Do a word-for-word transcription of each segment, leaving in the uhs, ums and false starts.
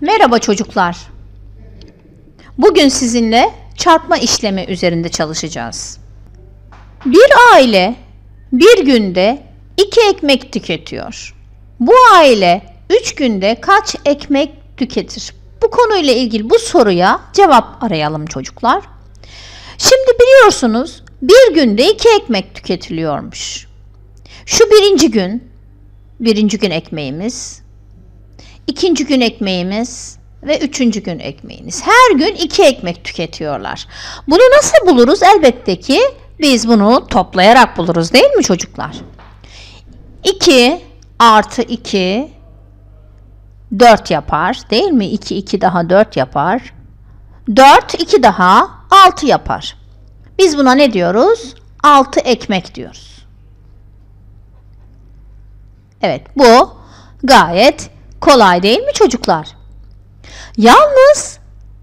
Merhaba çocuklar. Bugün sizinle çarpma işlemi üzerinde çalışacağız. Bir aile bir günde iki ekmek tüketiyor. Bu aile üç günde kaç ekmek tüketir? Bu konuyla ilgili bu soruya cevap arayalım çocuklar. Şimdi biliyorsunuz bir günde iki ekmek tüketiliyormuş. Şu birinci gün, birinci gün ekmeğimiz, ikinci gün ekmeğimiz ve üçüncü gün ekmeğimiz. Her gün iki ekmek tüketiyorlar. Bunu nasıl buluruz? Elbette ki biz bunu toplayarak buluruz, değil mi çocuklar? iki artı iki dört yapar, değil mi? iki, iki daha dört yapar. dört, iki daha altı yapar. Biz buna ne diyoruz? altı ekmek diyoruz. Evet, bu gayet kolay değil mi çocuklar? Yalnız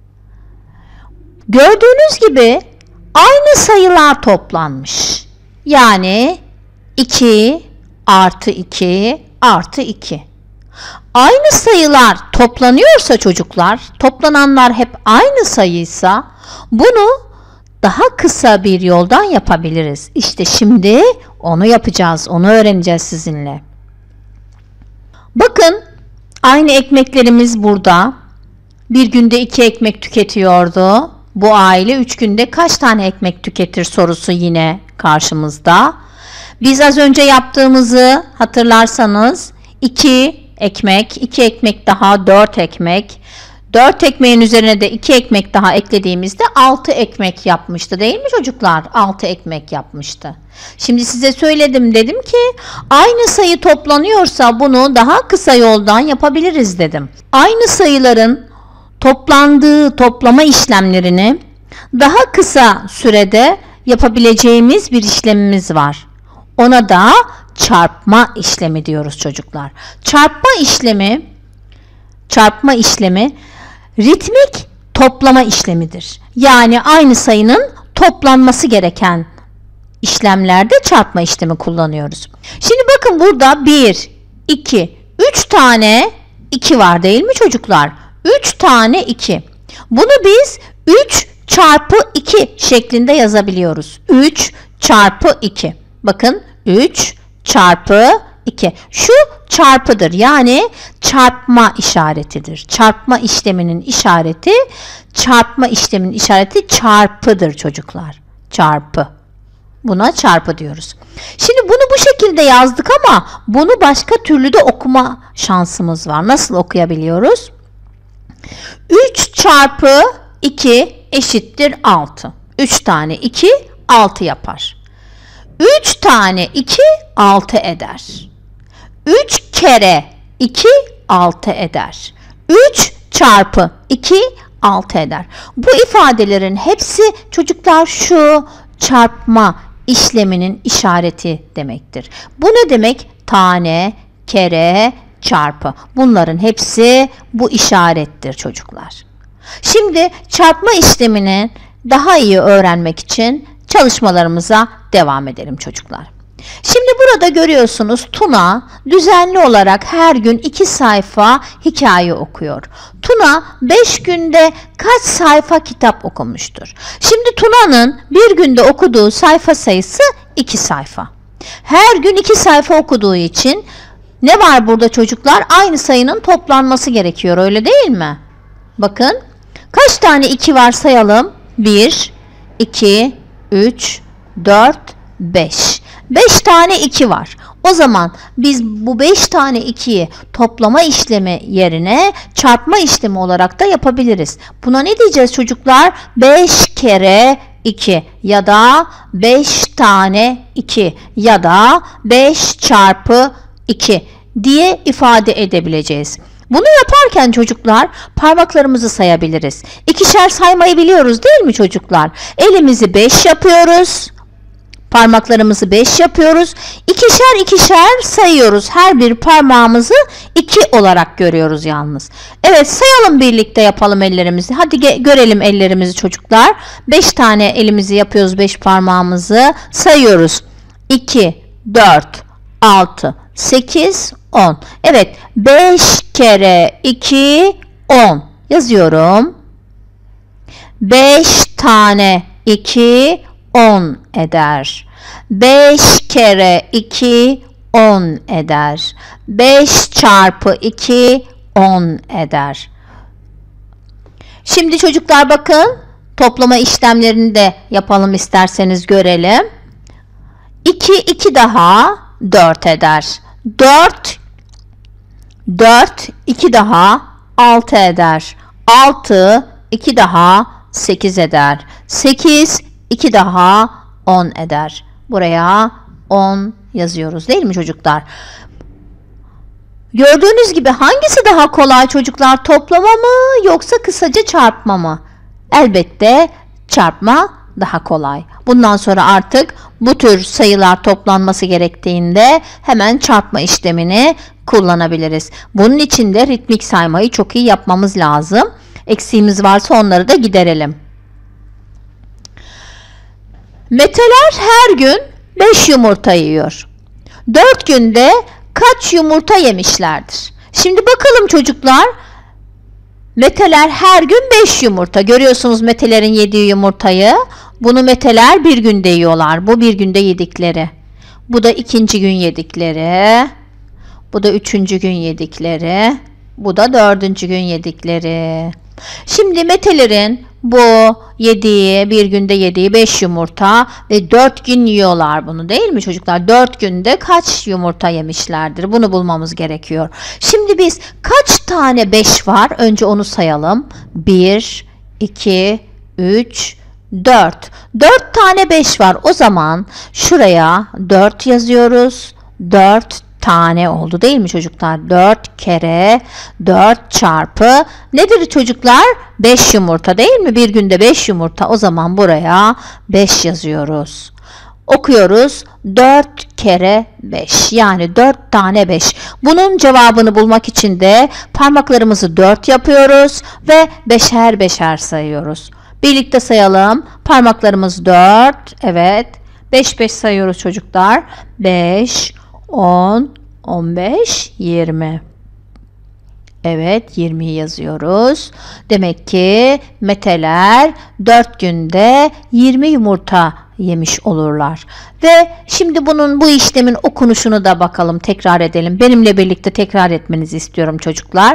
gördüğünüz gibi aynı sayılar toplanmış. Yani iki artı iki artı iki. Aynı sayılar toplanıyorsa çocuklar, toplananlar hep aynı sayıysa bunu daha kısa bir yoldan yapabiliriz. İşte şimdi onu yapacağız, onu öğreneceğiz sizinle. Bakın, aynı ekmeklerimiz burada. Bir günde iki ekmek tüketiyordu. Bu aile üç günde kaç tane ekmek tüketir sorusu yine karşımızda. Biz az önce yaptığımızı hatırlarsanız iki ekmek, iki ekmek daha dört ekmek. dört ekmeğin üzerine de iki ekmek daha eklediğimizde altı ekmek yapmıştı, değil mi çocuklar? altı ekmek yapmıştı. Şimdi size söyledim, dedim ki aynı sayı toplanıyorsa bunu daha kısa yoldan yapabiliriz dedim. Aynı sayıların toplandığı toplama işlemlerini daha kısa sürede yapabileceğimiz bir işlemimiz var. Ona da çarpma işlemi diyoruz çocuklar. Çarpma işlemi çarpma işlemi ritmik toplama işlemidir. Yani aynı sayının toplanması gereken işlemlerde çarpma işlemi kullanıyoruz. Şimdi bakın burada bir, iki, üç tane iki var, değil mi çocuklar? üç tane iki. Bunu biz üç çarpı iki şeklinde yazabiliyoruz. üç çarpı iki. Bakın üç çarpı iki. Şu çarpıdır. Yani çarpma işaretidir. Çarpma işleminin işareti, çarpma işleminin işareti çarpıdır çocuklar. Çarpı. Buna çarpı diyoruz. Şimdi bunu bu şekilde yazdık ama bunu başka türlü de okuma şansımız var. Nasıl okuyabiliyoruz? üç çarpı iki eşittir altı. üç tane iki altı yapar. üç tane iki altı eder. üç kere iki altı eder. üç çarpı iki altı eder. Bu ifadelerin hepsi çocuklar şu çarpma işleminin işareti demektir. Bu ne demek? Tane, kere, çarpı. Bunların hepsi bu işarettir çocuklar. Şimdi çarpma işlemini daha iyi öğrenmek için çalışmalarımıza devam edelim çocuklar. Şimdi burada görüyorsunuz Tuna düzenli olarak her gün iki sayfa hikaye okuyor. Tuna beş günde kaç sayfa kitap okumuştur? Şimdi Tuna'nın bir günde okuduğu sayfa sayısı iki sayfa. Her gün iki sayfa okuduğu için ne var burada çocuklar? Aynı sayının toplanması gerekiyor, öyle değil mi? Bakın kaç tane iki var sayalım. bir, iki, üç, dört, beş. beş tane iki var. O zaman biz bu beş tane ikiyi toplama işlemi yerine çarpma işlemi olarak da yapabiliriz. Buna ne diyeceğiz çocuklar? beş kere iki ya da beş tane iki ya da beş çarpı iki diye ifade edebileceğiz. Bunu yaparken çocuklar parmaklarımızı sayabiliriz. İkişer saymayı biliyoruz, değil mi çocuklar? Elimizi beş yapıyoruz. Parmaklarımızı beş yapıyoruz. İkişer ikişer sayıyoruz. Her bir parmağımızı iki olarak görüyoruz yalnız. Evet, sayalım birlikte, yapalım ellerimizi. Hadi görelim ellerimizi çocuklar. beş tane elimizi yapıyoruz, beş parmağımızı sayıyoruz. iki, dört, altı, sekiz, on. Evet, beş kere iki on. Yazıyorum. beş tane iki on eder. beş kere iki on eder. beş çarpı iki on eder. Şimdi çocuklar bakın, toplama işlemlerini de yapalım isterseniz görelim. iki, iki daha dört eder. dört, dört, iki daha altı eder. altı, iki daha sekiz eder. sekiz, iki daha on eder. Buraya on yazıyoruz değil mi çocuklar? Gördüğünüz gibi hangisi daha kolay çocuklar? Toplama mı yoksa kısaca çarpma mı? Elbette çarpma daha kolay. Bundan sonra artık bu tür sayılar toplanması gerektiğinde hemen çarpma işlemini kullanabiliriz. Bunun için de ritmik saymayı çok iyi yapmamız lazım. Eksiğimiz varsa onları da giderelim. Meteler her gün beş yumurta yiyor. dört günde kaç yumurta yemişlerdir? Şimdi bakalım çocuklar. Meteler her gün beş yumurta. Görüyorsunuz metelerin yediği yumurtayı. Bunu meteler bir günde yiyorlar. Bu bir günde yedikleri. Bu da ikinci gün yedikleri. Bu da üçüncü gün yedikleri. Bu da dördüncü gün yedikleri. Şimdi metelerin bu yediği, bir günde yediği beş yumurta ve dört gün yiyorlar bunu değil mi çocuklar? dört günde kaç yumurta yemişlerdir? Bunu bulmamız gerekiyor. Şimdi biz kaç tane beş var? Önce onu sayalım. bir, iki, üç, dört. dört tane beş var. O zaman şuraya dört yazıyoruz. dört tane oldu değil mi çocuklar? dört kere dört çarpı nedir çocuklar? beş yumurta değil mi? Bir günde beş yumurta. O zaman buraya beş yazıyoruz. Okuyoruz. dört kere beş. Yani dört tane beş. Bunun cevabını bulmak için de parmaklarımızı dört yapıyoruz ve beşer beşer sayıyoruz. Birlikte sayalım. Parmaklarımız dört. Evet. beş beş sayıyoruz çocuklar. beş, on, on beş, yirmi. Evet, yirmiyi yazıyoruz. Demek ki meteler dört günde yirmi yumurta yemiş olurlar. Ve şimdi bunun bu işlemin okunuşunu da bakalım, tekrar edelim. Benimle birlikte tekrar etmenizi istiyorum çocuklar.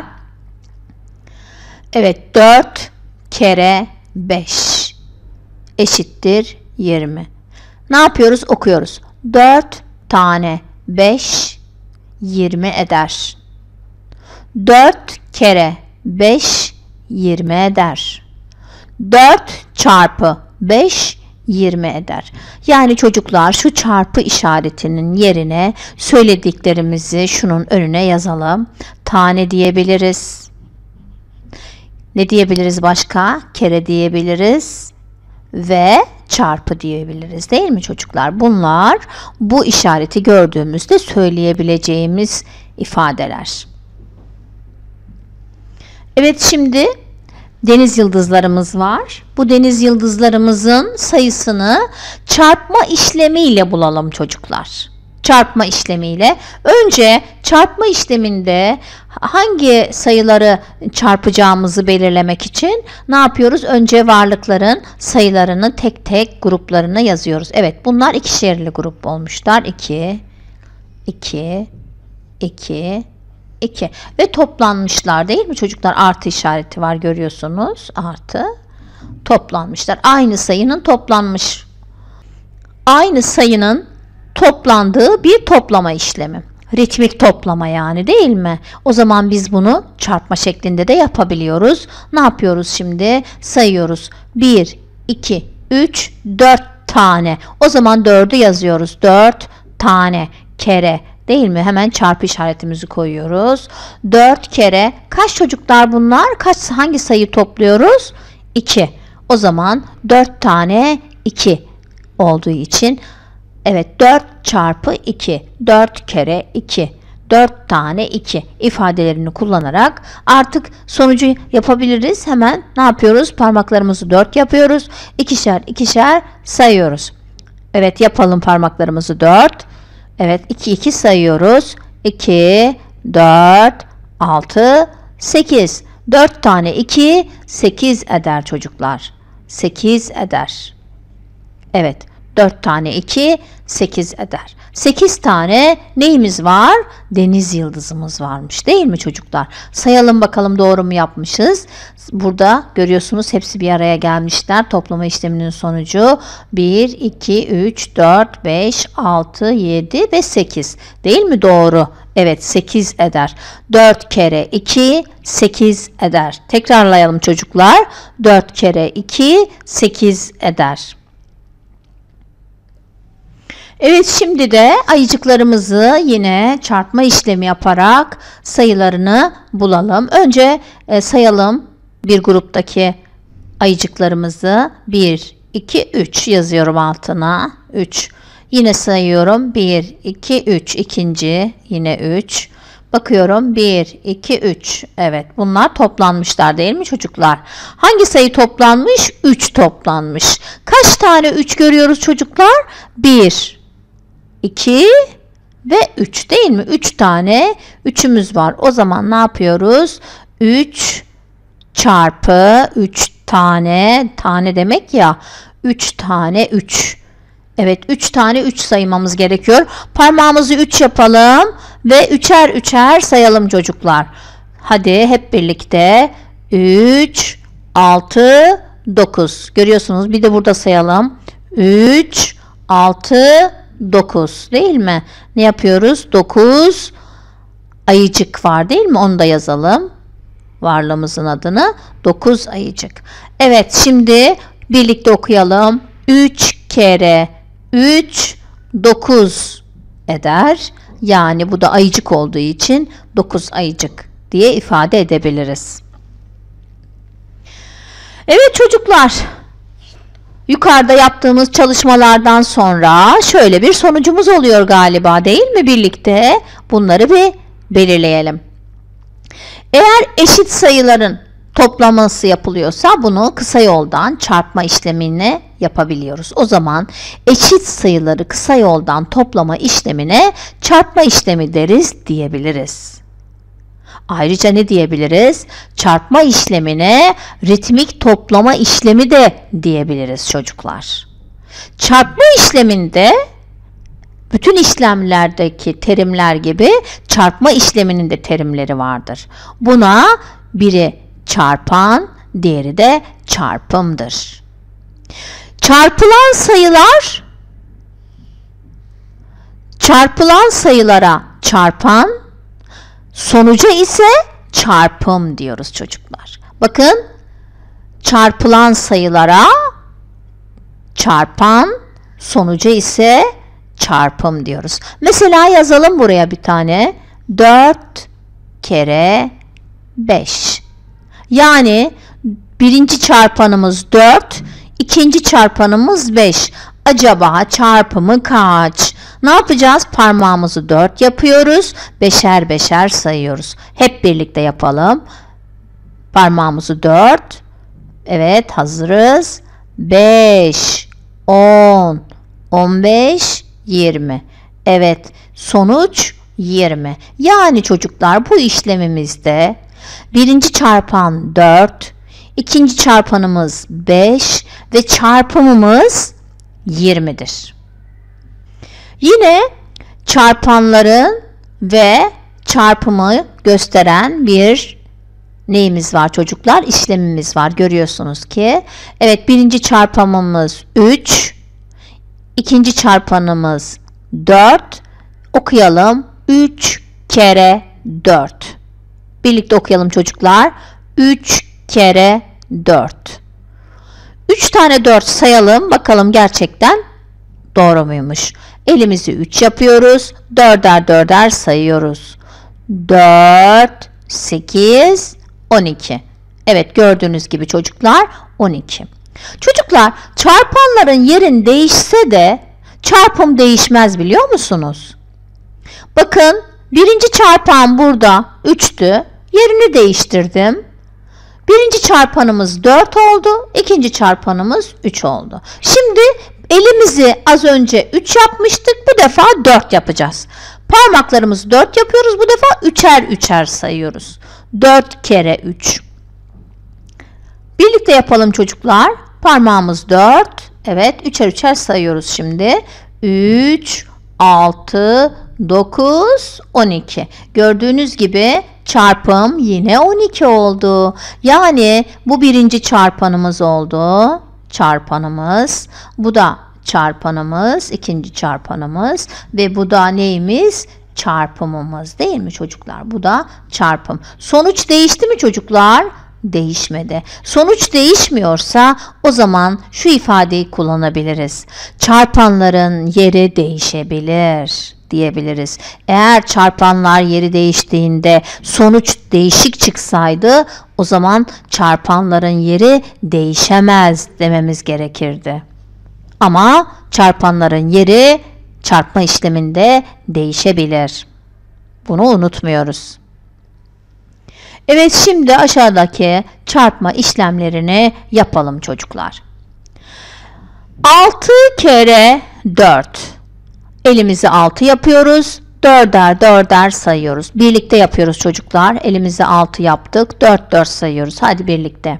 Evet, dört kere beş eşittir yirmi. Ne yapıyoruz? Okuyoruz. dört tane beş yirmi eder. dört kere beş yirmi eder. dört çarpı beş yirmi eder. Yani çocuklar şu çarpı işaretinin yerine söylediklerimizi şunun önüne yazalım. Tane diyebiliriz. Ne diyebiliriz başka? Kere diyebiliriz. Ve çarpı diyebiliriz değil mi çocuklar? Bunlar bu işareti gördüğümüzde söyleyebileceğimiz ifadeler. Evet, şimdi deniz yıldızlarımız var. Bu deniz yıldızlarımızın sayısını çarpma işlemiyle bulalım çocuklar. Çarpma işlemiyle. Önce çarpma işleminde hangi sayıları çarpacağımızı belirlemek için ne yapıyoruz? Önce varlıkların sayılarını tek tek gruplarına yazıyoruz. Evet, bunlar ikişerli grup olmuşlar. iki, iki, iki, iki ve toplanmışlar değil mi çocuklar? Artı işareti var, görüyorsunuz. Artı, toplanmışlar. Aynı sayının toplanmış. Aynı sayının toplandığı bir toplama işlemi. Ritmik toplama yani değil mi? O zaman biz bunu çarpma şeklinde de yapabiliyoruz. Ne yapıyoruz şimdi? Sayıyoruz. bir, iki, üç, dört tane. O zaman dördü yazıyoruz. dört tane kere değil mi? Hemen çarpı işaretimizi koyuyoruz. dört kere kaç çocuklar bunlar? Kaç, hangi sayı topluyoruz? iki. O zaman dört tane iki olduğu için evet, dört çarpı iki. dört kere iki. dört tane iki ifadelerini kullanarak artık sonucu yapabiliriz. Hemen ne yapıyoruz? Parmaklarımızı dört yapıyoruz. İkişer ikişer sayıyoruz. Evet, yapalım parmaklarımızı dört. Evet, iki iki sayıyoruz. iki, dört, altı, sekiz. dört tane iki sekiz eder çocuklar. sekiz eder. Evet, dört tane iki sekiz eder. sekiz tane neyimiz var? Deniz yıldızımız varmış değil mi çocuklar? Sayalım bakalım doğru mu yapmışız? Burada görüyorsunuz hepsi bir araya gelmişler. Toplama işleminin sonucu bir, iki, üç, dört, beş, altı, yedi ve sekiz. Değil mi doğru? Evet, sekiz eder. dört kere iki sekiz eder. Tekrarlayalım çocuklar. dört kere iki sekiz eder. Evet, şimdi de ayıcıklarımızı yine çarpma işlemi yaparak sayılarını bulalım. Önce e, sayalım bir gruptaki ayıcıklarımızı. bir, iki, üç yazıyorum altına. üç. Yine sayıyorum. bir, iki, üç. İkinci yine üç. Bakıyorum bir, iki, üç. Evet, bunlar toplanmışlar değil mi çocuklar? Hangi sayı toplanmış? üç toplanmış. Kaç tane üç görüyoruz çocuklar? bir, iki ve üç değil mi? üç tane üçümüz var. O zaman ne yapıyoruz? üç çarpı üç tane, tane demek ya, üç tane üç. Evet, üç tane üç saymamız gerekiyor. Parmağımızı üç yapalım ve üçer üçer sayalım çocuklar. Hadi hep birlikte üç, altı, dokuz. Görüyorsunuz, bir de burada sayalım. üç, altı, dokuz değil mi? Ne yapıyoruz? dokuz ayıcık var değil mi? Onu da yazalım. Varlığımızın adını. dokuz ayıcık. Evet, şimdi birlikte okuyalım. üç kere üç dokuz eder. Yani bu da ayıcık olduğu için dokuz ayıcık diye ifade edebiliriz. Evet çocuklar. Yukarıda yaptığımız çalışmalardan sonra şöyle bir sonucumuz oluyor galiba değil mi? Birlikte bunları bir belirleyelim. Eğer eşit sayıların toplaması yapılıyorsa bunu kısa yoldan çarpma işlemini yapabiliyoruz. O zaman eşit sayıları kısa yoldan toplama işlemine çarpma işlemi deriz diyebiliriz. Ayrıca ne diyebiliriz? Çarpma işlemine ritmik toplama işlemi de diyebiliriz çocuklar. Çarpma işleminde bütün işlemlerdeki terimler gibi çarpma işleminin de terimleri vardır. Buna biri çarpan, diğeri de çarpımdır. Çarpılan sayılar çarpılan sayılara çarpan, sonuca ise çarpım diyoruz çocuklar. Bakın, çarpılan sayılara çarpan, sonuca ise çarpım diyoruz. Mesela yazalım buraya bir tane. dört kere beş. Yani birinci çarpanımız dört, ikinci çarpanımız beş. Acaba çarpımı kaç? Ne yapacağız? Parmağımızı dört yapıyoruz. Beşer beşer sayıyoruz. Hep birlikte yapalım. Parmağımızı dört. Evet, hazırız. beş, on, on beş, yirmi. Evet, sonuç yirmi. Yani çocuklar, bu işlemimizde birinci çarpan dört, ikinci çarpanımız beş ve çarpımımız yirmidir. Yine çarpanların ve çarpımı gösteren bir neyimiz var çocuklar? İşlemimiz var. Görüyorsunuz ki. Evet, birinci çarpanımız üç, ikinci çarpanımız dört. Okuyalım. üç kere dört. Birlikte okuyalım çocuklar. üç kere dört. üç tane dört sayalım. Bakalım gerçekten doğru muymuş? Elimizi üç yapıyoruz. Dörder dörder sayıyoruz. dört, sekiz, on iki. Evet, gördüğünüz gibi çocuklar on iki. Çocuklar, çarpanların yerin değişse de çarpım değişmez, biliyor musunuz? Bakın, birinci çarpan burada üçtü. Yerini değiştirdim. Birinci çarpanımız dört oldu. İkinci çarpanımız üç oldu. Şimdi elimizi az önce üç yapmıştık. Bu defa dört yapacağız. Parmaklarımızı dört yapıyoruz. Bu defa üçer üçer sayıyoruz. dört kere üç. Birlikte yapalım çocuklar. Parmağımız dört. Evet, üçer üçer sayıyoruz şimdi. üç, altı, dokuz, on iki. Gördüğünüz gibi çarpım yine on iki oldu. Yani bu birinci çarpanımız oldu. Çarpanımız. Bu da çarpanımız. İkinci çarpanımız. Ve bu da neyimiz? Çarpımımız, değil mi çocuklar? Bu da çarpım. Sonuç değişti mi çocuklar? Değişmedi. Sonuç değişmiyorsa o zaman şu ifadeyi kullanabiliriz. Çarpanların yeri değişebilir diyebiliriz. Eğer çarpanlar yeri değiştiğinde sonuç değişik çıksaydı o zaman çarpanların yeri değişemez dememiz gerekirdi. Ama çarpanların yeri çarpma işleminde değişebilir. Bunu unutmuyoruz. Evet, şimdi aşağıdaki çarpma işlemlerini yapalım çocuklar. altı kere dört. Elimizi altı yapıyoruz. Dörder dörder sayıyoruz. Birlikte yapıyoruz çocuklar. Elimizi altı yaptık. dört dört sayıyoruz. Hadi birlikte.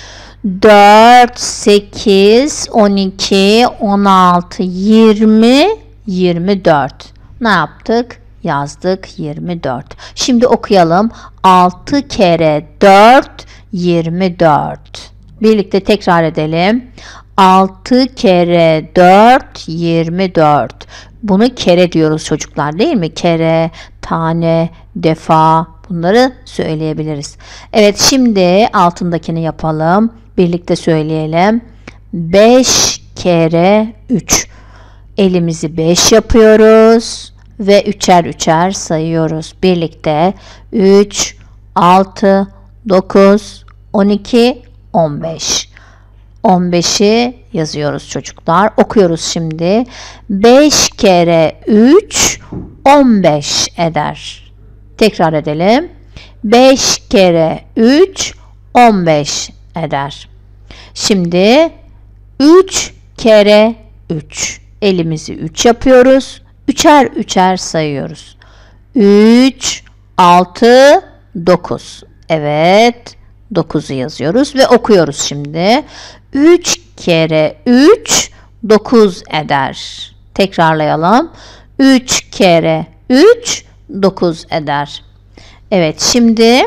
dört, sekiz, on iki, on altı, yirmi, yirmi dört. Ne yaptık? Yazdık yirmi dört. Şimdi okuyalım. altı kere dört, yirmi dört. Birlikte tekrar edelim. altı kere dört, yirmi dört. Bunu kere diyoruz çocuklar, değil mi? Kere, tane, defa, bunları söyleyebiliriz. Evet, şimdi altındakini yapalım. Birlikte söyleyelim. beş kere üç. Elimizi beş yapıyoruz ve üçer üçer sayıyoruz. Birlikte üç, altı, dokuz, on iki, on beş. on beşi yazıyoruz çocuklar. Okuyoruz şimdi. beş kere üç, on beş eder. Tekrar edelim. beş kere üç, on beş eder. Şimdi üç kere üç. Elimizi üç yapıyoruz. Üçer üçer sayıyoruz. üç, altı, dokuz. Evet. dokuzu yazıyoruz ve okuyoruz şimdi. üç kere üç, dokuz eder. Tekrarlayalım. üç kere üç, dokuz eder. Evet, şimdi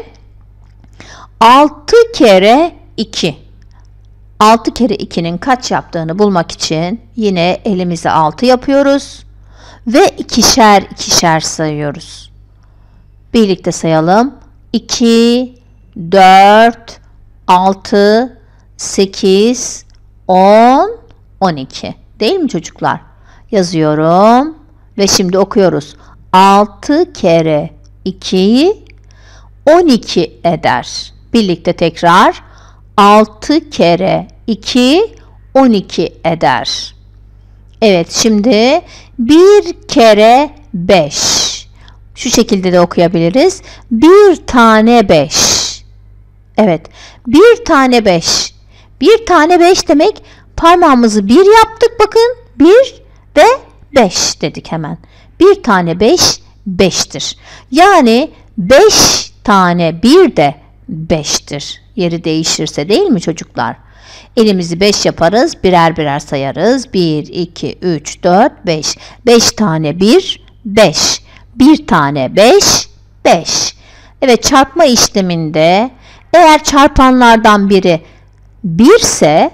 altı kere iki. altı kere ikinin kaç yaptığını bulmak için yine elimizi altı yapıyoruz ve ikişer ikişer sayıyoruz. Birlikte sayalım. iki, dört, altı, sekiz, on, on iki. Değil mi çocuklar? Yazıyorum ve şimdi okuyoruz. altı kere iki, on iki eder. Birlikte tekrar. altı kere iki, on iki eder. Evet, şimdi bir kere beş. Şu şekilde de okuyabiliriz. bir tane beş. Evet, bir tane beş. bir tane beş demek, parmağımızı bir yaptık bakın. bir ve beş dedik hemen. bir tane beş, beştir. Yani beş tane bir de beştir. Yeri değişirse, değil mi çocuklar? Elimizi beş yaparız. Birer birer sayarız. bir, iki, üç, dört, beş. beş tane bir, beş. bir tane beş, beş. Evet, çarpma işleminde eğer çarpanlardan biri bir ise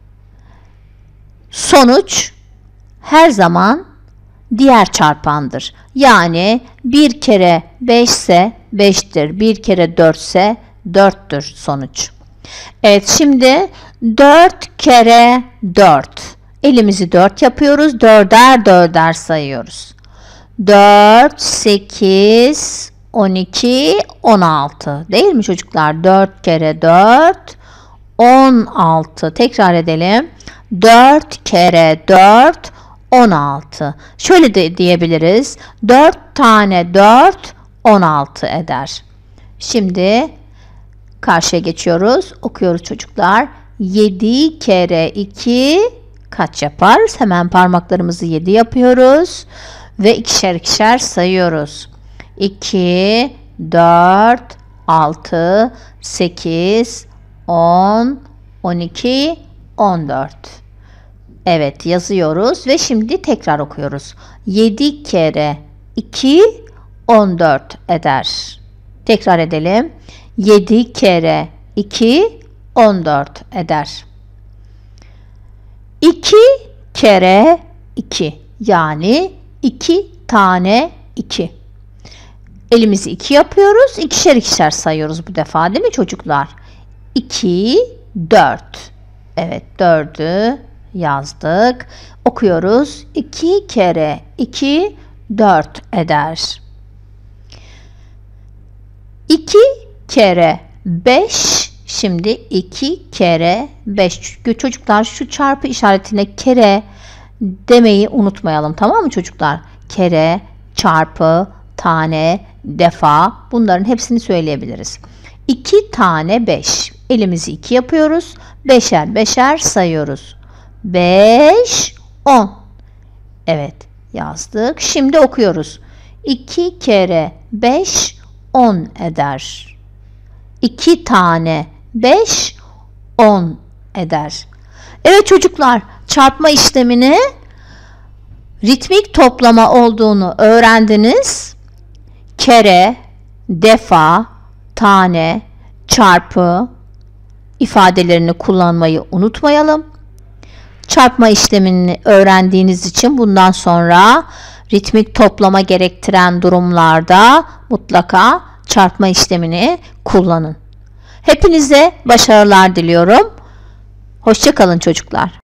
sonuç her zaman diğer çarpandır. Yani bir kere beş ise beştir. bir kere dört ise dörttür sonuç. Evet, şimdi dört kere dört. Elimizi dört yapıyoruz. Dörder dörder sayıyoruz. dört, sekiz, on iki, on altı. Değil mi çocuklar? dört kere dört, on altı. Tekrar edelim. dört kere dört, on altı. Şöyle de diyebiliriz. dört tane dört, on altı eder. Şimdi karşıya geçiyoruz. Okuyoruz çocuklar. yedi kere iki kaç yapar? Hemen parmaklarımızı yedi yapıyoruz. Ve ikişer ikişer sayıyoruz. iki, dört, altı, sekiz, on, on iki, on dört. Evet, yazıyoruz ve şimdi tekrar okuyoruz. yedi kere iki, on dört eder. Tekrar edelim. yedi kere iki, on dört eder. iki kere iki, yani iki tane iki. Elimizi iki yapıyoruz. İkişer ikişer sayıyoruz bu defa, değil mi çocuklar? iki, dört. Evet, dördü yazdık. Okuyoruz. iki kere iki, dört eder. iki kere beş. Şimdi iki kere beş. Çocuklar, şu çarpı işaretine kere demeyi unutmayalım, tamam mı çocuklar? Kere, çarpı, tane, defa, bunların hepsini söyleyebiliriz. iki tane beş. Elimizi iki yapıyoruz. Beşer beşer sayıyoruz. beş, on. Evet, yazdık. Şimdi okuyoruz. iki kere beş, on eder. iki tane beş, on eder. Evet çocuklar, çarpma işlemini ritmik toplama olduğunu öğrendiniz. Kere, defa, tane, çarpı ifadelerini kullanmayı unutmayalım. Çarpma işlemini öğrendiğiniz için bundan sonra ritmik toplama gerektiren durumlarda mutlaka çarpma işlemini kullanın. Hepinize başarılar diliyorum. Hoşça kalın çocuklar.